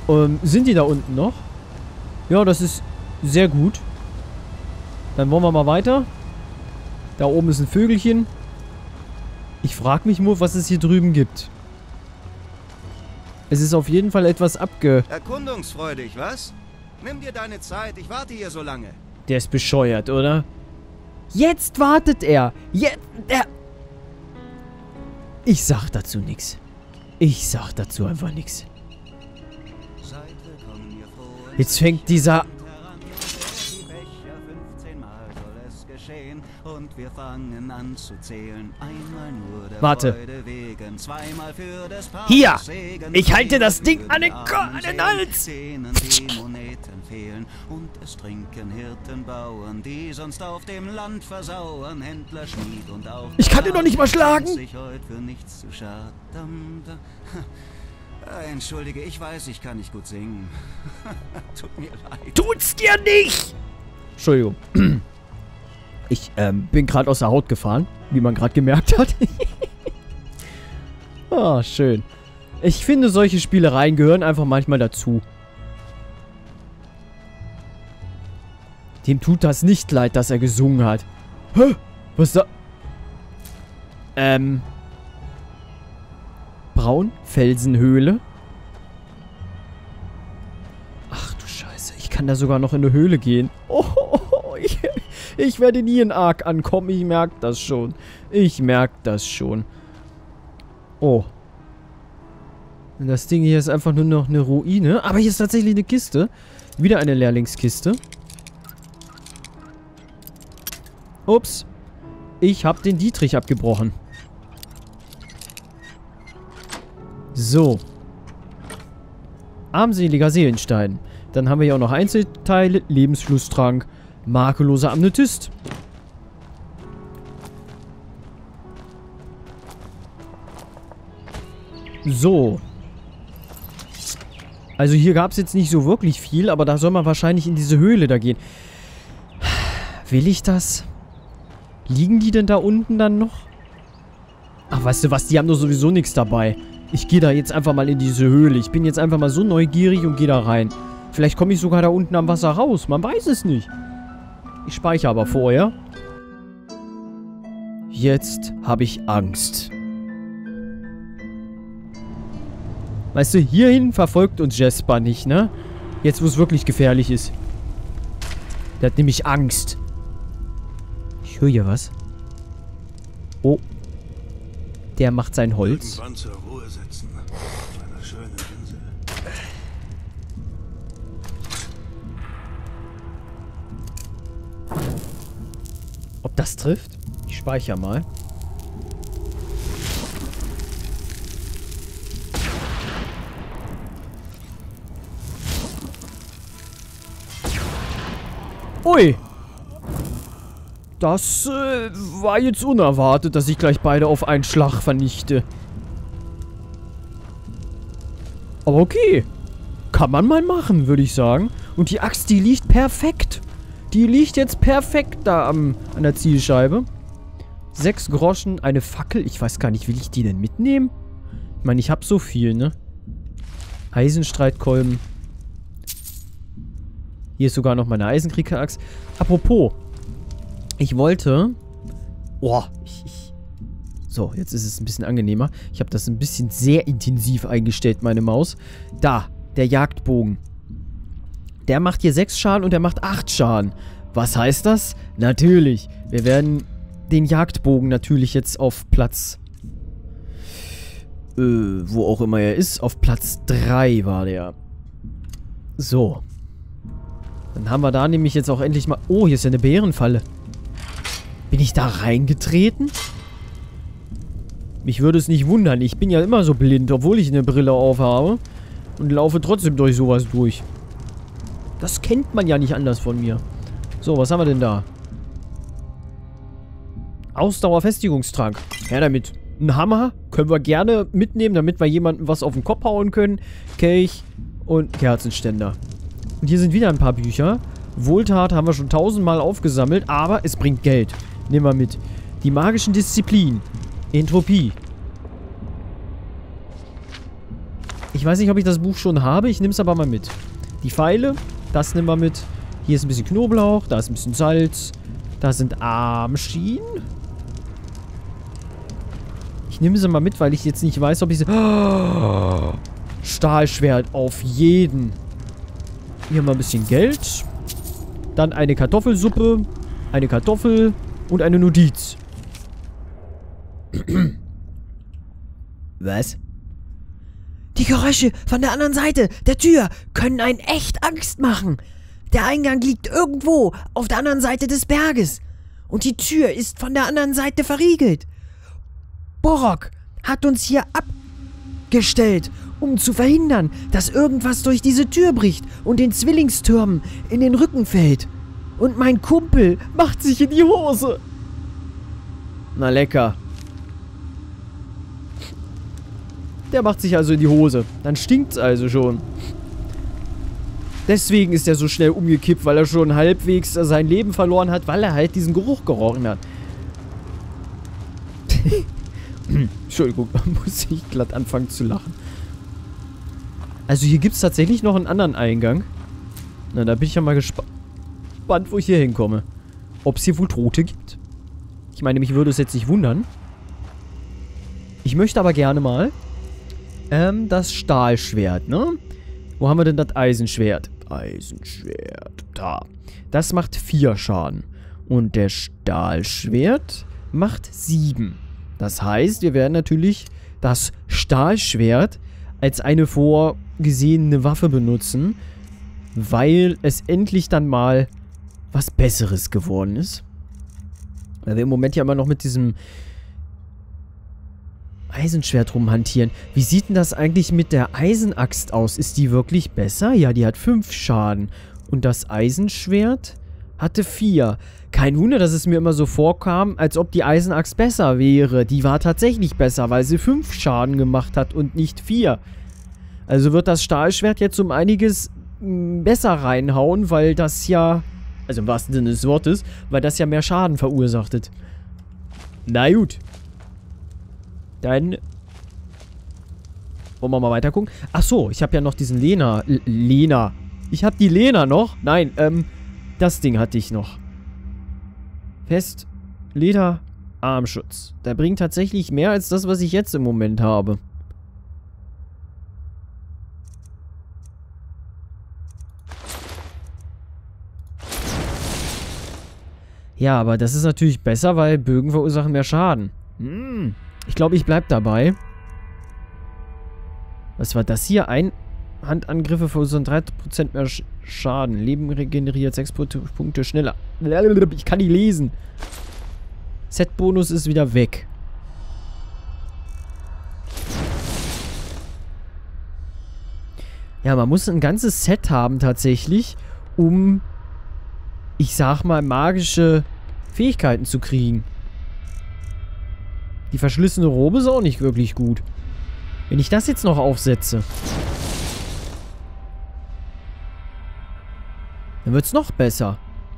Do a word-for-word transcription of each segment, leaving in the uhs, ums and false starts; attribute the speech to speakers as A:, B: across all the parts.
A: Ähm, sind die da unten noch? Ja, das ist sehr gut. Dann wollen wir mal weiter. Da oben ist ein Vögelchen. Ich frage mich nur, was es hier drüben gibt. Es ist auf jeden Fall etwas abge...
B: Erkundungsfreudig, was? Nimm dir deine Zeit, ich warte hier so lange.
A: Der ist bescheuert, oder? Jetzt wartet er. Jetzt... Er... Ich sag dazu nichts. Ich sag dazu einfach nichts. Jetzt fängt dieser...
B: Und wir fangen an zu zählen. Einmal nur der
A: Warte.
B: Freude wegen, zweimal für des Paares
A: Hier!
B: Segen.
A: Ich halte das Ding an den, Ko an den Hals!
B: Denen die Moneten fehlen. Und es trinken Hirten, Bauern, die sonst auf dem Land versauern. Händler, Schmied und auch...
A: Ich kann den doch nicht mal schlagen!
B: Sich heute für nichts zu schade. Entschuldige, ich weiß, ich kann nicht gut singen. Tut mir leid.
A: Tut's dir nicht! Entschuldigung. Ich ähm, bin gerade aus der Haut gefahren, wie man gerade gemerkt hat. Ah, schön. Ich finde, solche Spielereien gehören einfach manchmal dazu. Dem tut das nicht leid, dass er gesungen hat. Hä? Was da? Ähm. Braunfelsenhöhle. Ach du Scheiße, ich kann da sogar noch in eine Höhle gehen. Oh, oh, oh, ich, ich werde nie in Ark ankommen, ich merke das schon. Ich merke das schon. Oh. Und das Ding hier ist einfach nur noch eine Ruine. Aber hier ist tatsächlich eine Kiste. Wieder eine Lehrlingskiste. Ups. Ich habe den Dietrich abgebrochen. So. Armseliger Seelenstein. Dann haben wir hier auch noch Einzelteile. Lebensflusstrank. Makelloser Amnetist. So. Also hier gab es jetzt nicht so wirklich viel, aber da soll man wahrscheinlich in diese Höhle da gehen. Will ich das? Liegen die denn da unten dann noch? Ach, weißt du was? Die haben doch sowieso nichts dabei. Ich gehe da jetzt einfach mal in diese Höhle. Ich bin jetzt einfach mal so neugierig und gehe da rein. Vielleicht komme ich sogar da unten am Wasser raus. Man weiß es nicht. Ich speichere aber vorher. Jetzt habe ich Angst. Weißt du, hierhin verfolgt uns Jesper nicht, ne? Jetzt, wo es wirklich gefährlich ist. Der hat nämlich Angst. Ich höre hier was. Oh. Der macht sein Holz.
C: Irgendwann zur Ruhe setzen. Auf einer schönen Insel.
A: Ob das trifft? Ich speichere mal. Ui. Das äh, war jetzt unerwartet, dass ich gleich beide auf einen Schlag vernichte. Aber okay. Kann man mal machen, würde ich sagen. Und die Axt, die liegt perfekt. Die liegt jetzt perfekt da am, an der Zielscheibe. Sechs Groschen, eine Fackel. Ich weiß gar nicht, will ich die denn mitnehmen? Ich meine, ich habe so viel, ne? Eisenstreitkolben. Hier ist sogar noch meine Eisenkrieger-Axt. Apropos. Ich wollte... Boah, ich, ich... So, jetzt ist es ein bisschen angenehmer. Ich habe das ein bisschen sehr intensiv eingestellt, meine Maus. Da, der Jagdbogen. Der macht hier sechs Schaden und der macht acht Schaden. Was heißt das? Natürlich. Wir werden den Jagdbogen natürlich jetzt auf Platz... Äh, wo auch immer er ist. Auf Platz drei war der. So. Dann haben wir da nämlich jetzt auch endlich mal... Oh, hier ist ja eine Bärenfalle. Bin ich da reingetreten? Mich würde es nicht wundern. Ich bin ja immer so blind, obwohl ich eine Brille aufhabe. Und laufe trotzdem durch sowas durch. Das kennt man ja nicht anders von mir. So, was haben wir denn da? Ausdauerfestigungstrank. Her damit. Ein Hammer können wir gerne mitnehmen, damit wir jemandem was auf den Kopf hauen können. Kelch und Kerzenständer. Und hier sind wieder ein paar Bücher. Wohltat haben wir schon tausendmal aufgesammelt, aber es bringt Geld. Nehmen wir mit. Die magischen Disziplinen. Entropie. Ich weiß nicht, ob ich das Buch schon habe. Ich nehme es aber mal mit. Die Pfeile, das nehmen wir mit. Hier ist ein bisschen Knoblauch, da ist ein bisschen Salz. Da sind Armschienen. Ich nehme sie mal mit, weil ich jetzt nicht weiß, ob ich sie... Oh, Stahlschwert auf jeden. Hier mal ein bisschen Geld. Dann eine Kartoffelsuppe, eine Kartoffel und eine Notiz. Was?
D: Die Geräusche von der anderen Seite der Tür können einen echt Angst machen. Der Eingang liegt irgendwo auf der anderen Seite des Berges. Und die Tür ist von der anderen Seite verriegelt. Borok hat uns hier abgestellt, um zu verhindern, dass irgendwas durch diese Tür bricht und den Zwillingstürmen in den Rücken fällt. Und mein Kumpel macht sich in die Hose.
A: Na lecker. Der macht sich also in die Hose. Dann stinkt's also schon. Deswegen ist er so schnell umgekippt, weil er schon halbwegs sein Leben verloren hat, weil er halt diesen Geruch gerochen hat. Entschuldigung, da muss ich glatt anfangen zu lachen. Also hier gibt es tatsächlich noch einen anderen Eingang. Na, da bin ich ja mal gespannt, wo ich hier hinkomme. Ob es hier wohl Tote gibt. Ich meine, mich würde es jetzt nicht wundern. Ich möchte aber gerne mal ähm, das Stahlschwert, ne? Wo haben wir denn das Eisenschwert? Eisenschwert. Da. Das macht vier Schaden. Und der Stahlschwert macht sieben. Das heißt, wir werden natürlich das Stahlschwert als eine vorgesehene Waffe benutzen, weil es endlich dann mal was Besseres geworden ist. Weil wir im Moment ja immer noch mit diesem Eisenschwert rumhantieren. Wie sieht denn das eigentlich mit der Eisenaxt aus? Ist die wirklich besser? Ja, die hat fünf Schaden. Und das Eisenschwert hatte vier. Kein Wunder, dass es mir immer so vorkam, als ob die Eisenaxt besser wäre. Die war tatsächlich besser, weil sie fünf Schaden gemacht hat und nicht vier. Also wird das Stahlschwert jetzt um einiges mh, besser reinhauen, weil das ja, also im wahrsten Sinne des Wortes, weil das ja mehr Schaden verursachtet. Na gut. Dann wollen wir mal weiter gucken. Ach so, ich habe ja noch diesen Lena. L Lena. Ich habe die Lena noch. Nein, ähm, das Ding hatte ich noch. Fest. Leder. Armschutz. Der bringt tatsächlich mehr als das, was ich jetzt im Moment habe. Ja, aber das ist natürlich besser, weil Bögen verursachen mehr Schaden. Hm. Ich glaube, ich bleib dabei. Was war das hier? Einhandangriffe verursachen drei Prozent mehr Sch Schaden. Leben regeneriert sechs Punkte schneller. Ich kann nicht lesen. Set-Bonus ist wieder weg. Ja, man muss ein ganzes Set haben tatsächlich, um, ich sag mal, magische Fähigkeiten zu kriegen. Die verschlissene Robe ist auch nicht wirklich gut. Wenn ich das jetzt noch aufsetze, dann wird es noch besser.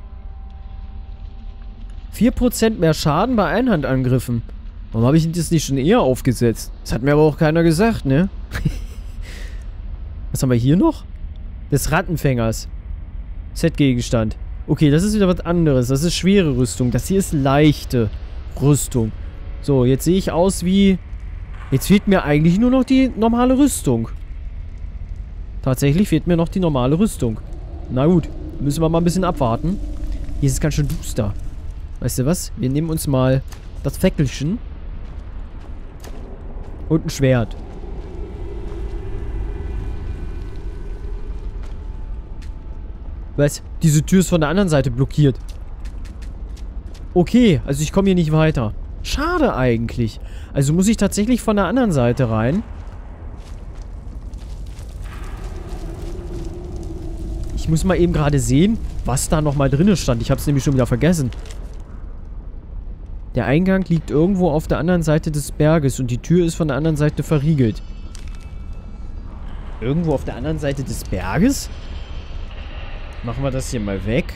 A: vier Prozent mehr Schaden bei Einhandangriffen. Warum habe ich das nicht schon eher aufgesetzt? Das hat mir aber auch keiner gesagt, ne? Was haben wir hier noch? Des Rattenfängers. Set-Gegenstand. Okay, das ist wieder was anderes. Das ist schwere Rüstung. Das hier ist leichte Rüstung. So, jetzt sehe ich aus wie... Jetzt fehlt mir eigentlich nur noch die normale Rüstung. Tatsächlich fehlt mir noch die normale Rüstung. Na gut, müssen wir mal ein bisschen abwarten. Hier ist es ganz schön duster. Weißt du was? Wir nehmen uns mal das Fäckelchen. Und ein Schwert. Was? Diese Tür ist von der anderen Seite blockiert. Okay, also ich komme hier nicht weiter. Schade eigentlich. Also muss ich tatsächlich von der anderen Seite rein. Ich muss mal eben gerade sehen, was da nochmal drin stand. Ich habe es nämlich schon wieder vergessen. Der Eingang liegt irgendwo auf der anderen Seite des Berges und die Tür ist von der anderen Seite verriegelt. Irgendwo auf der anderen Seite des Berges? Machen wir das hier mal weg.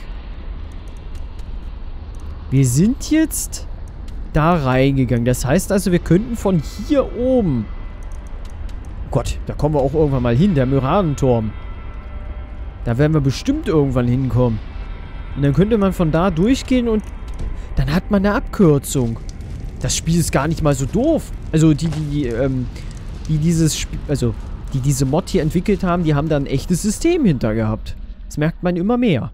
A: Wir sind jetzt da reingegangen. Das heißt also, wir könnten von hier oben... Oh Gott, da kommen wir auch irgendwann mal hin. Der Myradenturm. Da werden wir bestimmt irgendwann hinkommen. Und dann könnte man von da durchgehen und dann hat man eine Abkürzung. Das Spiel ist gar nicht mal so doof. Also die, die, die, ähm, die dieses Spiel, also die diese Mod hier entwickelt haben, die haben da ein echtes System hinter gehabt. Das merkt man immer mehr.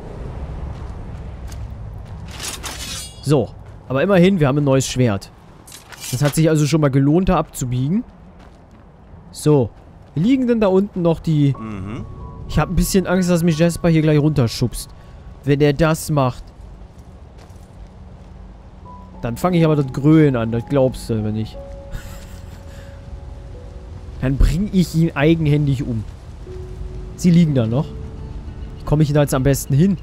A: So, aber immerhin, wir haben ein neues Schwert. Das hat sich also schon mal gelohnt, da abzubiegen. So, liegen denn da unten noch die...
C: Mhm.
A: Ich habe ein bisschen Angst, dass mich Jasper hier gleich runterschubst. Wenn er das macht. Dann fange ich aber das Grölen an, das glaubst du, wenn ich. Dann bringe ich ihn eigenhändig um. Sie liegen da noch. Wie komme ich da jetzt am besten hin?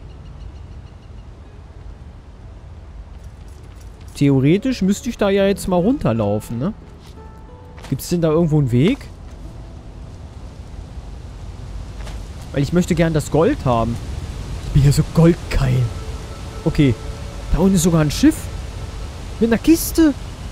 A: Theoretisch müsste ich da ja jetzt mal runterlaufen, ne? Gibt es denn da irgendwo einen Weg? Weil ich möchte gern das Gold haben. Ich bin ja so goldgeil. Okay. Da unten ist sogar ein Schiff. Mit einer Kiste.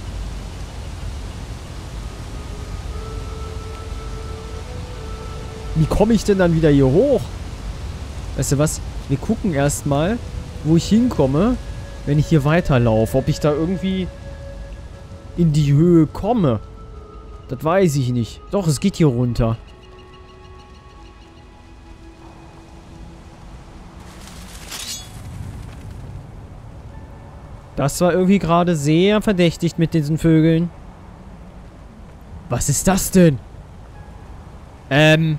A: Wie komme ich denn dann wieder hier hoch? Weißt du was? Wir gucken erstmal, wo ich hinkomme, wenn ich hier weiterlaufe. Ob ich da irgendwie in die Höhe komme. Das weiß ich nicht. Doch, es geht hier runter. Das war irgendwie gerade sehr verdächtig mit diesen Vögeln. Was ist das denn? Ähm.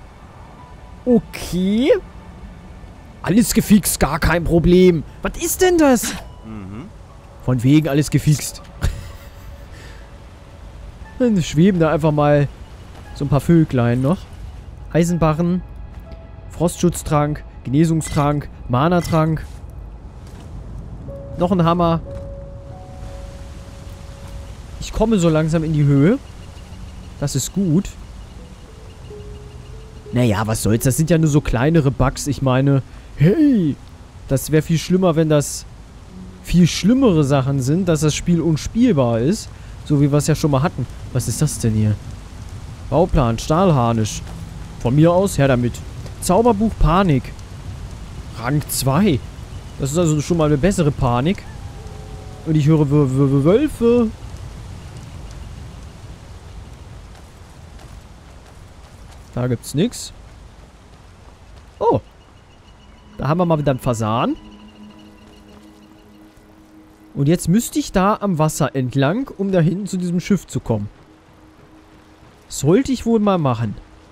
A: Okay. Alles gefixt, gar kein Problem. Was ist denn das?
C: Mhm.
A: Von wegen alles gefixt. Dann schweben da einfach mal so ein paar Vöglein noch. Eisenbarren. Frostschutztrank. Genesungstrank. Mana-Trank. Noch ein Hammer. Ich komme so langsam in die Höhe. Das ist gut. Naja, was soll's. Das sind ja nur so kleinere Bugs. Ich meine, hey, das wäre viel schlimmer, wenn das viel schlimmere Sachen sind, dass das Spiel unspielbar ist. So wie wir es ja schon mal hatten. Was ist das denn hier? Bauplan, Stahlharnisch. Von mir aus, her damit. Zauberbuch Panik. Rang zwei. Das ist also schon mal eine bessere Panik. Und ich höre W W Wölfe. Da gibt's nichts. Oh. Da haben wir mal wieder einen Fasan. Und jetzt müsste ich da am Wasser entlang, um da hinten zu diesem Schiff zu kommen. Sollte ich wohl mal machen.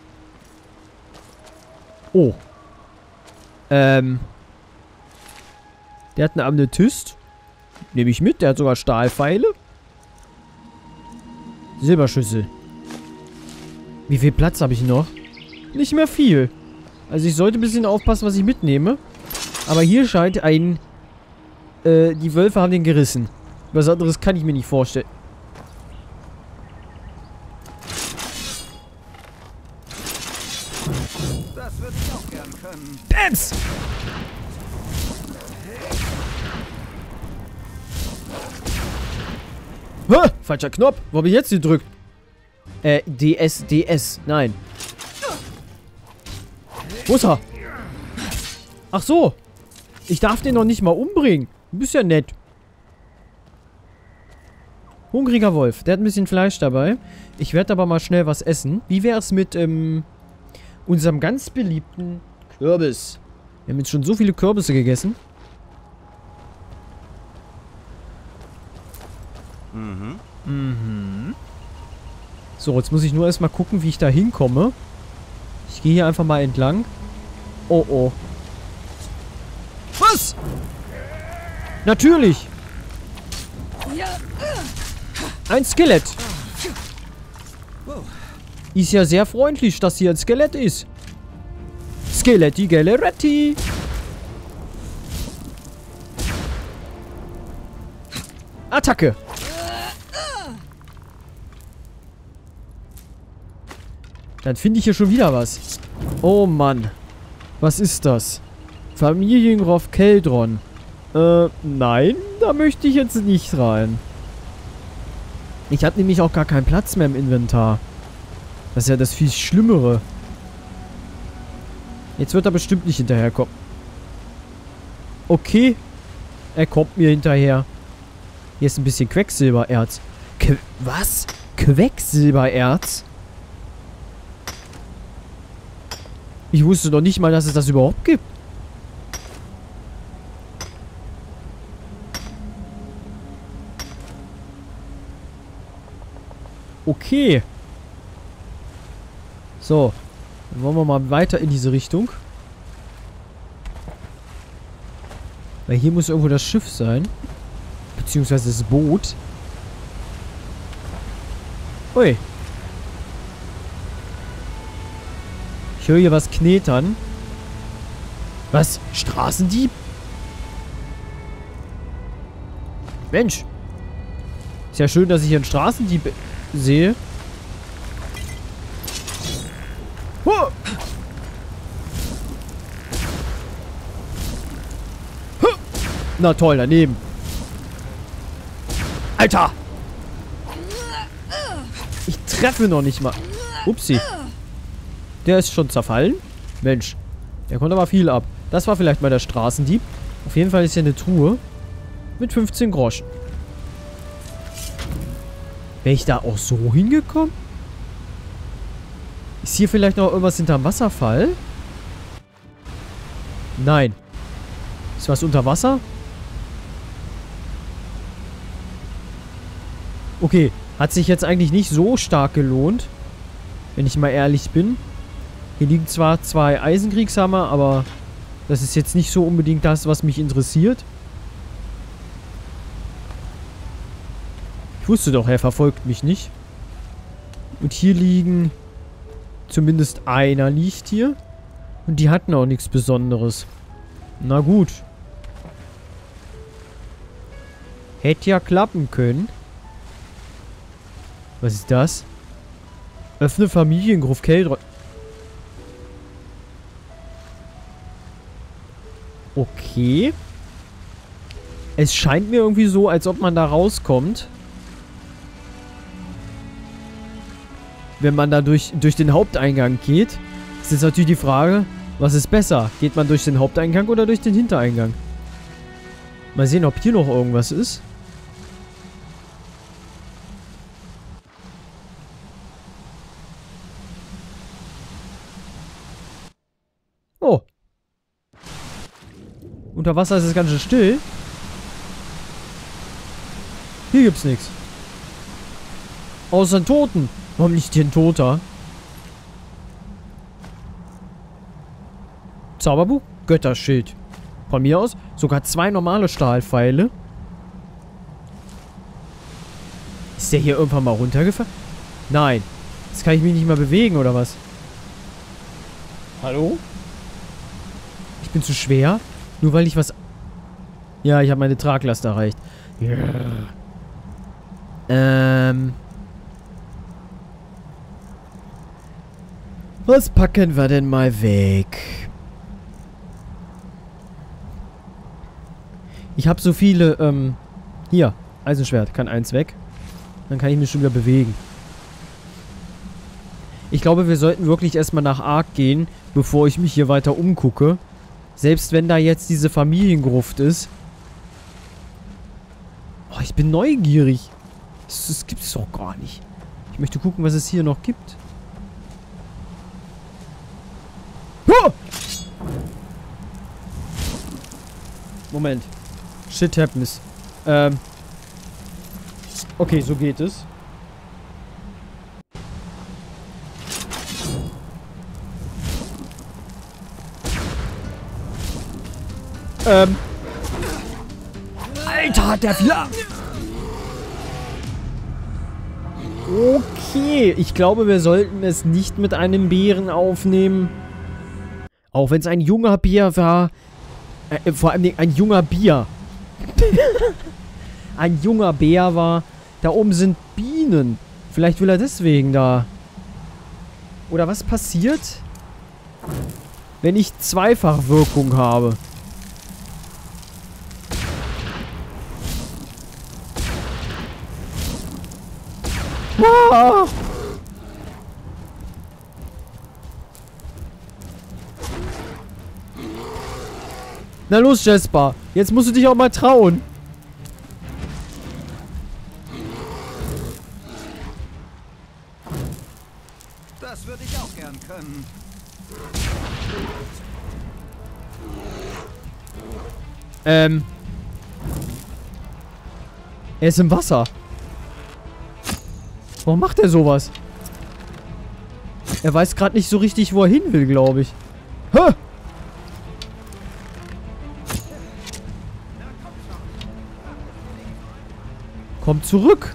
A: Oh. Ähm. Der hat eine Amethyst. Nehme ich mit. Der hat sogar Stahlpfeile. Silberschüssel. Wie viel Platz habe ich noch? Nicht mehr viel. Also ich sollte ein bisschen aufpassen, was ich mitnehme. Aber hier scheint ein... Äh, die Wölfe haben den gerissen. Was anderes kann ich mir nicht vorstellen.
B: Das würde ich auch gern können.
A: Bams! Hä? Falscher Knopf. Wo habe ich jetzt gedrückt? Äh, D S, D S. Nein. Wo ist er? Ach so. Ich darf den noch nicht mal umbringen. Du bist ja nett. Hungriger Wolf. Der hat ein bisschen Fleisch dabei. Ich werde aber mal schnell was essen. Wie wäre es mit, ähm, unserem ganz beliebten Kürbis? Wir haben jetzt schon so viele Kürbisse gegessen.
C: Mhm.
A: Mhm. So, jetzt muss ich nur erstmal gucken, wie ich da hinkomme. Ich gehe hier einfach mal entlang. Oh, oh. Was? Natürlich. Ein Skelett. Ist ja sehr freundlich, dass hier ein Skelett ist. Skeletti Galeretti. Attacke. Dann finde ich hier schon wieder was. Oh Mann. Was ist das? Familiengrof Keldron. Äh, nein, da möchte ich jetzt nicht rein. Ich habe nämlich auch gar keinen Platz mehr im Inventar. Das ist ja das viel Schlimmere. Jetzt wird er bestimmt nicht hinterherkommen. Okay. Er kommt mir hinterher. Hier ist ein bisschen Quecksilbererz. Qu was? Quecksilbererz? Ich wusste noch nicht mal, dass es das überhaupt gibt. Okay. So. Dann wollen wir mal weiter in diese Richtung. Weil hier muss irgendwo das Schiff sein. Beziehungsweise das Boot. Ui. Ich höre hier was knetern. Was? Straßendieb? Mensch. Ist ja schön, dass ich hier einen Straßendieb sehe. Huh. Huh. Na toll, daneben. Alter! Ich treffe noch nicht mal. Upsi. Der ist schon zerfallen. Mensch. Der konnte aber viel ab. Das war vielleicht mal der Straßendieb. Auf jeden Fall ist hier eine Truhe. Mit fünfzehn Groschen. Wäre ich da auch so hingekommen? Ist hier vielleicht noch irgendwas hinterm Wasserfall? Nein. Ist was unter Wasser? Okay. Hat sich jetzt eigentlich nicht so stark gelohnt. Wenn ich mal ehrlich bin. Hier liegen zwar zwei Eisenkriegshammer, aber das ist jetzt nicht so unbedingt das, was mich interessiert. Ich wusste doch, er verfolgt mich nicht. Und hier liegen... Zumindest einer liegt hier. Und die hatten auch nichts Besonderes. Na gut. Hätte ja klappen können. Was ist das? Öffne Familiengruft Keldron. Okay. Es scheint mir irgendwie so, als ob man da rauskommt. Wenn man da durch, durch den Haupteingang geht, ist jetzt natürlich die Frage, was ist besser? Geht man durch den Haupteingang oder durch den Hintereingang? Mal sehen, ob hier noch irgendwas ist. Oh. Unter Wasser ist es ganz schön still. Hier gibt's nichts. Außer einen Toten. Warum nicht hier ein Toter? Zauberbuch? Götterschild. Von mir aus sogar zwei normale Stahlpfeile. Ist der hier irgendwann mal runtergefallen? Nein. Jetzt kann ich mich nicht mehr bewegen, oder was? Hallo? Ich bin zu schwer? Nur weil ich was... Ja, ich habe meine Traglast erreicht. Ja. Ähm... Was packen wir denn mal weg? Ich habe so viele, ähm... Hier, Eisenschwert, kann eins weg. Dann kann ich mich schon wieder bewegen. Ich glaube, wir sollten wirklich erstmal nach Ark gehen, bevor ich mich hier weiter umgucke. Selbst wenn da jetzt diese Familiengruft ist. Oh, ich bin neugierig. Das, das gibt es doch gar nicht. Ich möchte gucken, was es hier noch gibt. Oh! Moment. Shit happens. Ähm. Okay, so geht es. Ähm. Alter, hat der viel ab. Okay, ich glaube, wir sollten es nicht mit einem Bären aufnehmen. Auch wenn es ein junger Bier war. Äh, vor allem ein junger Bier. Ein junger Bär war. Da oben sind Bienen. Vielleicht will er deswegen da. Oder was passiert, wenn ich Zweifachwirkung habe? Ah! Na los, Jasper. Jetzt musst du dich auch mal trauen.
B: Das würde ich auch gern können.
A: Ähm. Er ist im Wasser. Warum macht er sowas? Er weiß gerade nicht so richtig, wo er hin will, glaube ich. Hä? Komm zurück.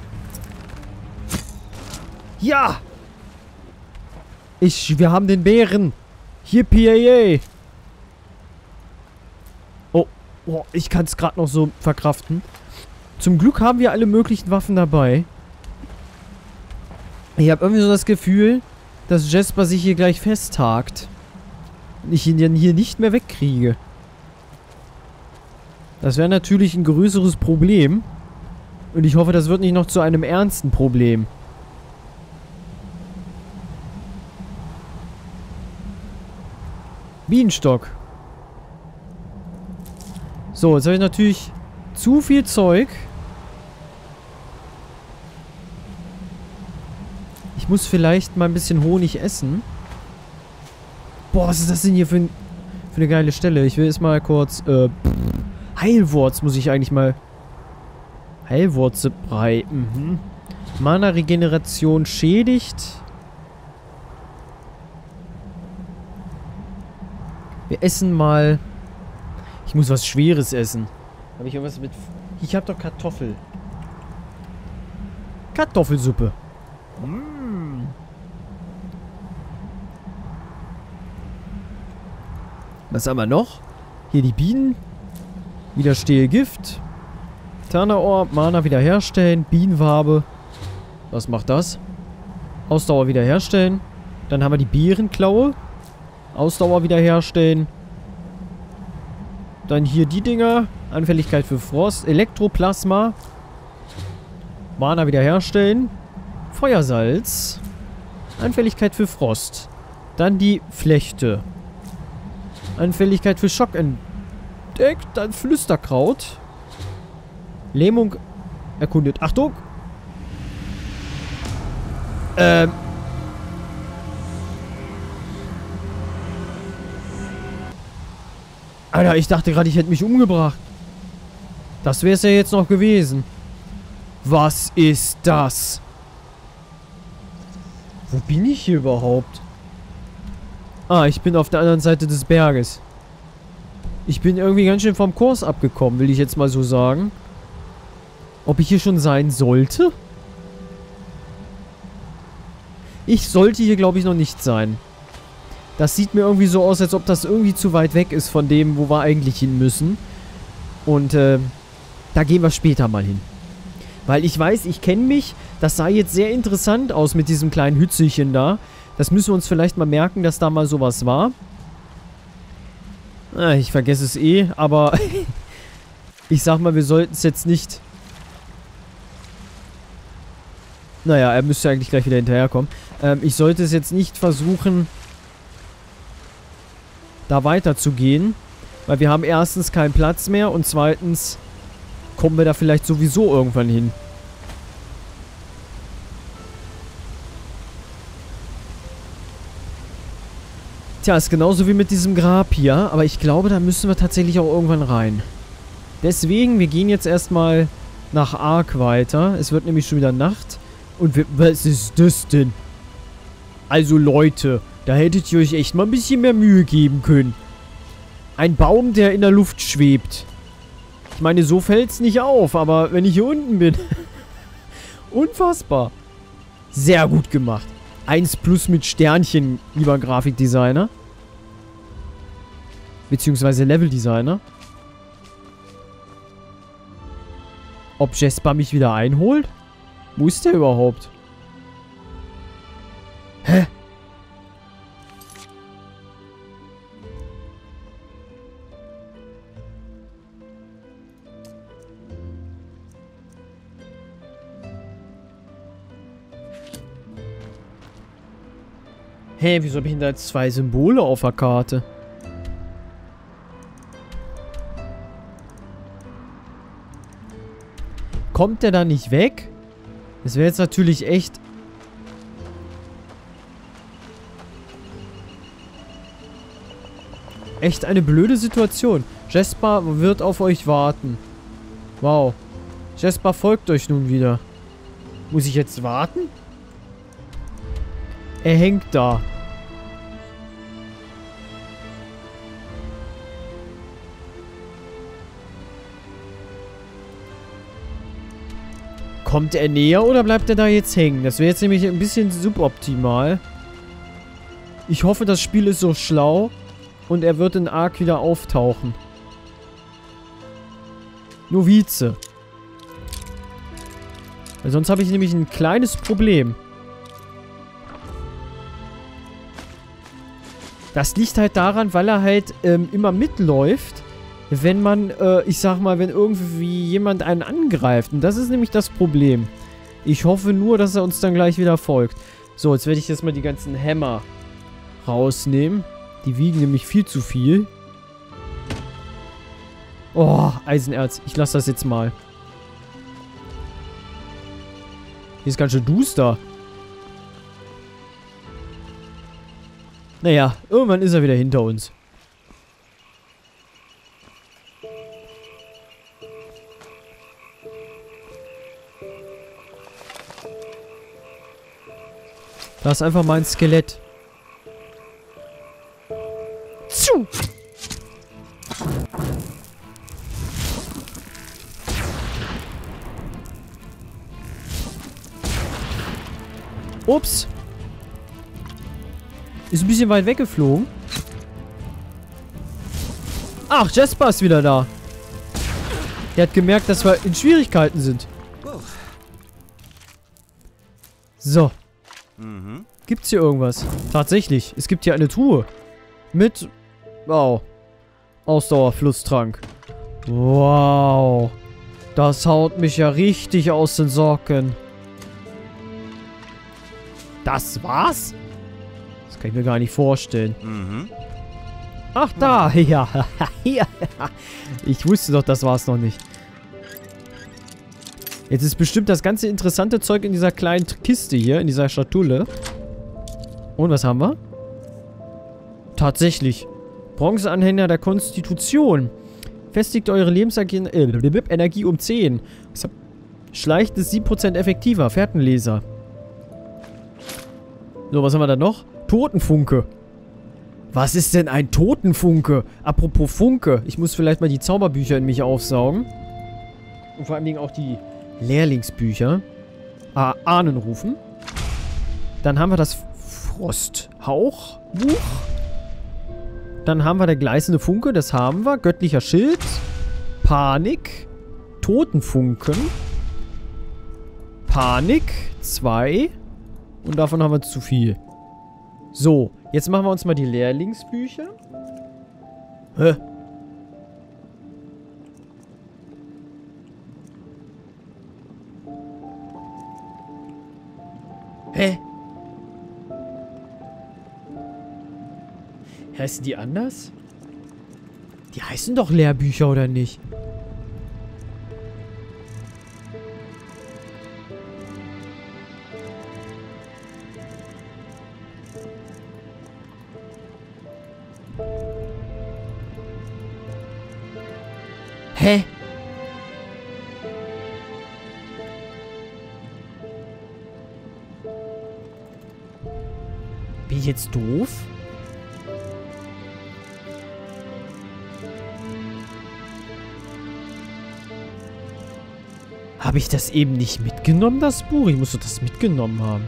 A: Ja. Ich, wir haben den Bären. Hier, P A A. Oh, oh ich kann es gerade noch so verkraften. Zum Glück haben wir alle möglichen Waffen dabei. Ich habe irgendwie so das Gefühl, dass Jasper sich hier gleich festhakt. Und ich ihn dann hier nicht mehr wegkriege. Das wäre natürlich ein größeres Problem. Und ich hoffe, das wird nicht noch zu einem ernsten Problem. Bienenstock. So, jetzt habe ich natürlich zu viel Zeug. Ich muss vielleicht mal ein bisschen Honig essen. Boah, was ist das denn hier für, ein, für eine geile Stelle? Ich will jetzt mal kurz, äh, Heilwurz muss ich eigentlich mal... Heilwurzelbrei, mhm. Mana-Regeneration schädigt. Wir essen mal... Ich muss was Schweres essen. Habe ich irgendwas mit... Ich habe doch Kartoffel. Kartoffelsuppe. Mm. Was haben wir noch? Hier die Bienen. Widerstehe Gift. Tanaohr, Mana wiederherstellen. Bienenwabe. Was macht das? Ausdauer wiederherstellen. Dann haben wir die Bärenklaue. Ausdauer wiederherstellen. Dann hier die Dinger. Anfälligkeit für Frost. Elektroplasma. Mana wiederherstellen. Feuersalz. Anfälligkeit für Frost. Dann die Flechte. Anfälligkeit für Schock entdeckt. Dann Flüsterkraut. Lähmung erkundet. Achtung! Ähm. Alter, ich dachte gerade, ich hätte mich umgebracht. Das wäre es ja jetzt noch gewesen. Was ist das? Wo bin ich hier überhaupt? Ah, ich bin auf der anderen Seite des Berges. Ich bin irgendwie ganz schön vom Kurs abgekommen, will ich jetzt mal so sagen. Ob ich hier schon sein sollte? Ich sollte hier, glaube ich, noch nicht sein. Das sieht mir irgendwie so aus, als ob das irgendwie zu weit weg ist von dem, wo wir eigentlich hin müssen. Und, äh, da gehen wir später mal hin. Weil ich weiß, ich kenne mich. Das sah jetzt sehr interessant aus mit diesem kleinen Hützelchen da. Das müssen wir uns vielleicht mal merken, dass da mal sowas war. Ah, ich vergesse es eh, aber ich sag mal, wir sollten es jetzt nicht... Naja, er müsste eigentlich gleich wieder hinterherkommen. Ähm, ich sollte es jetzt nicht versuchen, da weiter zu gehen. Weil wir haben erstens keinen Platz mehr und zweitens kommen wir da vielleicht sowieso irgendwann hin. Tja, ist genauso wie mit diesem Grab hier. Aber ich glaube, da müssen wir tatsächlich auch irgendwann rein. Deswegen, wir gehen jetzt erstmal nach Ark weiter. Es wird nämlich schon wieder Nacht. Und wir, was ist das denn? Also Leute, da hättet ihr euch echt mal ein bisschen mehr Mühe geben können. Ein Baum, der in der Luft schwebt. Ich meine, so fällt es nicht auf, aber wenn ich hier unten bin. Unfassbar. Sehr gut gemacht. eins plus mit Sternchen, lieber Grafikdesigner. Beziehungsweise Leveldesigner. Ob Jasper mich wieder einholt? Wo ist der überhaupt? Hä? Hä, wieso habe ich denn da jetzt zwei Symbole auf der Karte? kommt der da nicht weg? Das wäre jetzt natürlich echt... Echt eine blöde Situation. Jesper wird auf euch warten. Wow. Jesper folgt euch nun wieder. Muss ich jetzt warten? Er hängt da. Kommt er näher oder bleibt er da jetzt hängen? Das wäre jetzt nämlich ein bisschen suboptimal. Ich hoffe, das Spiel ist so schlau und er wird in Ark wieder auftauchen. Novize. Weil sonst habe ich nämlich ein kleines Problem. Das liegt halt daran, weil er halt ähm, immer mitläuft, wenn man, äh, ich sag mal, wenn irgendwie jemand einen angreift. Und das ist nämlich das Problem. Ich hoffe nur, dass er uns dann gleich wieder folgt. So, jetzt werde ich jetzt mal die ganzen Hämmer rausnehmen. Die wiegen nämlich viel zu viel. Oh, Eisenerz. Ich lasse das jetzt mal. Hier ist ganz schön duster. Naja, irgendwann ist er wieder hinter uns. Da ist einfach mal ein Skelett. Zu! Ups. Ist ein bisschen weit weggeflogen. Ach, Jesper ist wieder da. Er hat gemerkt, dass wir in Schwierigkeiten sind. So.
B: Mhm.
A: Gibt's hier irgendwas? Tatsächlich. Es gibt hier eine Truhe. Mit... Wow. Ausdauerflusstrank. Wow. Das haut mich ja richtig aus den Socken. Das war's? Das kann ich mir gar nicht vorstellen.
B: Mhm.
A: Ach, da. Ja. Ich wusste doch, das war's noch nicht. Jetzt ist bestimmt das ganze interessante Zeug in dieser kleinen Kiste hier, in dieser Schatulle. Und was haben wir? Tatsächlich. Bronzeanhänger der Konstitution. Festigt eure Lebensenergie um zehn. Schleicht es sieben Prozent effektiver. Fährtenleser. So, was haben wir da noch? Totenfunke. Was ist denn ein Totenfunke? Apropos Funke. Ich muss vielleicht mal die Zauberbücher in mich aufsaugen. Und vor allen Dingen auch die Lehrlingsbücher. Ah, Ahnen rufen. Dann haben wir das Frosthauchbuch. Dann haben wir der gleißende Funke. Das haben wir. Göttlicher Schild. Panik. Totenfunken. Panik. Zwei. Und davon haben wir zu viel. So. Jetzt machen wir uns mal die Lehrlingsbücher. Hä? Hä? Heißen die anders? Die heißen doch Lehrbücher, oder nicht? Hä? Bin ich jetzt doof? Habe ich das eben nicht mitgenommen, das Buch? Ich muss doch das mitgenommen haben.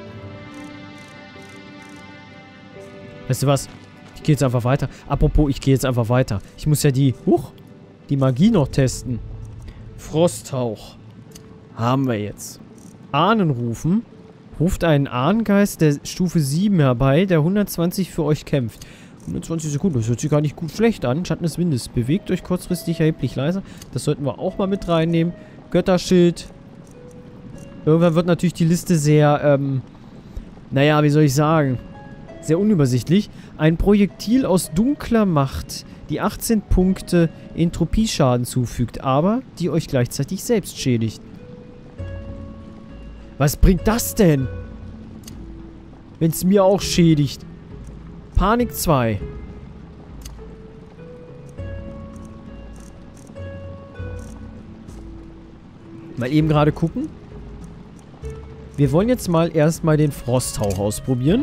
A: Weißt du was? Ich gehe jetzt einfach weiter. Apropos, ich gehe jetzt einfach weiter. Ich muss ja die... Huch! Die Magie noch testen. Frosthauch. Haben wir jetzt. Ahnen rufen. Ruft einen Ahnengeist der Stufe sieben herbei, der hundertzwanzig für euch kämpft. hundertzwanzig Sekunden, das hört sich gar nicht gut schlecht an. Schatten des Windes. Bewegt euch kurzfristig erheblich leiser. Das sollten wir auch mal mit reinnehmen. Götterschild. Irgendwann wird natürlich die Liste sehr, ähm, naja, wie soll ich sagen, sehr unübersichtlich. Ein Projektil aus dunkler Macht, die achtzehn Punkte Entropieschaden zufügt, aber die euch gleichzeitig selbst schädigt. Was bringt das denn? Wenn es mir auch schädigt. Panik zwei. Mal eben gerade gucken. Wir wollen jetzt mal erstmal den Frosthauch ausprobieren.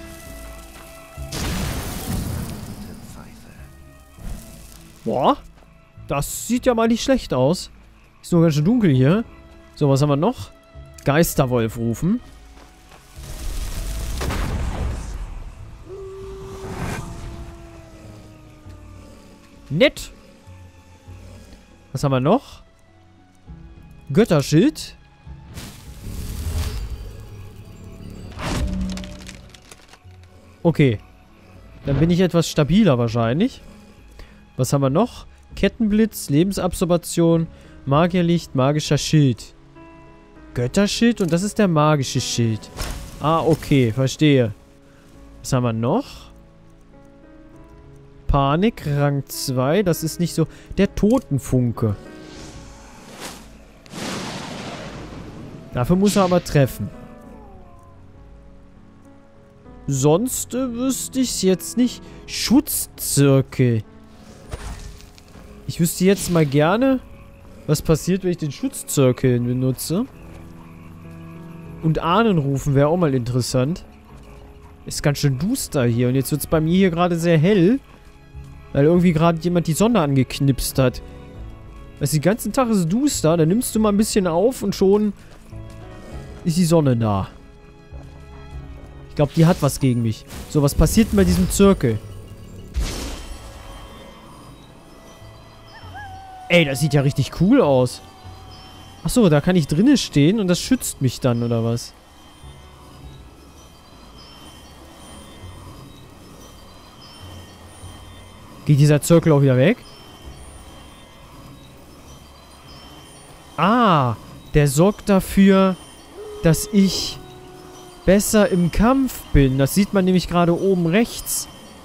A: Boah. Das sieht ja mal nicht schlecht aus. Ist nur ganz schön dunkel hier. So, was haben wir noch? Geisterwolf rufen. Nett. Was haben wir noch? Götterschild. Okay. Dann bin ich etwas stabiler wahrscheinlich. Was haben wir noch? Kettenblitz, Lebensabsorption, Magierlicht, magischer Schild. Götterschild und das ist der magische Schild. Ah, okay, verstehe. Was haben wir noch? Panik, Rang zwei, das ist nicht so... Der Totenfunke. Dafür muss er aber treffen. Sonst äh, wüsste ich es jetzt nicht. Schutzzirkel. Ich wüsste jetzt mal gerne, was passiert, wenn ich den Schutzzirkel benutze. Und Ahnen rufen wäre auch mal interessant. Ist ganz schön duster hier. Und jetzt wird es bei mir hier gerade sehr hell. Weil irgendwie gerade jemand die Sonne angeknipst hat. Weißt du, den ganzen Tag ist es duster. Dann nimmst du mal ein bisschen auf und schon ist die Sonne da. Ich glaube, die hat was gegen mich. So, was passiert denn bei diesem Zirkel? Ey, das sieht ja richtig cool aus. Achso, da kann ich drinnen stehen und das schützt mich dann, oder was? Geht dieser Zirkel auch wieder weg? Ah, der sorgt dafür, dass ich besser im Kampf bin. Das sieht man nämlich gerade oben rechts.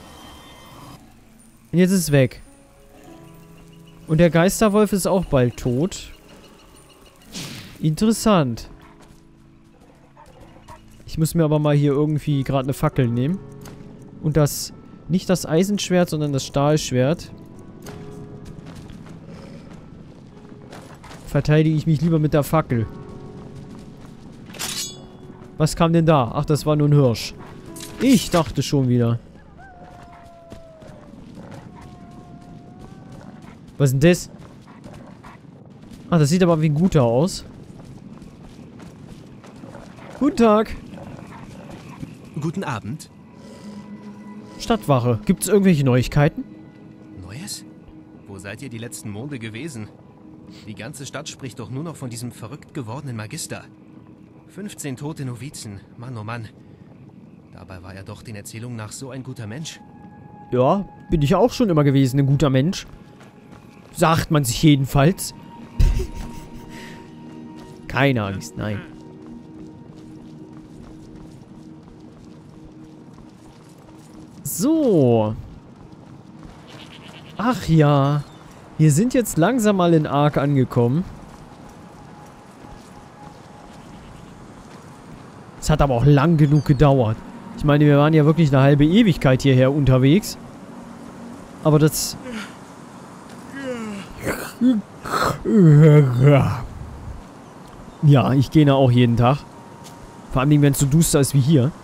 A: Und jetzt ist es weg. Und der Geisterwolf ist auch bald tot. Interessant. Ich muss mir aber mal hier irgendwie gerade eine Fackel nehmen. Und das... Nicht das Eisenschwert, sondern das Stahlschwert. Verteidige ich mich lieber mit der Fackel. Was kam denn da? Ach, das war nur ein Hirsch. Ich dachte schon wieder. Was ist denn das? Ach, das sieht aber wie ein guter aus. Guten Tag.
E: Guten Abend.
A: Stadtwache. Gibt es irgendwelche Neuigkeiten?
E: Neues? Wo seid ihr die letzten Monde gewesen? Die ganze Stadt spricht doch nur noch von diesem verrückt gewordenen Magister. fünfzehn tote Novizen. Mann, oh Mann. Dabei war er doch den Erzählungen nach so ein guter Mensch.
A: Ja, bin ich auch schon immer gewesen, ein guter Mensch. Sagt man sich jedenfalls. Keine Angst, nein. So. Ach ja. Wir sind jetzt langsam mal in Ark angekommen. Es hat aber auch lang genug gedauert. Ich meine, wir waren ja wirklich eine halbe Ewigkeit hierher unterwegs. Aber das... Ja, ich gehe da auch jeden Tag. Vor allem, wenn es so duster ist wie hier.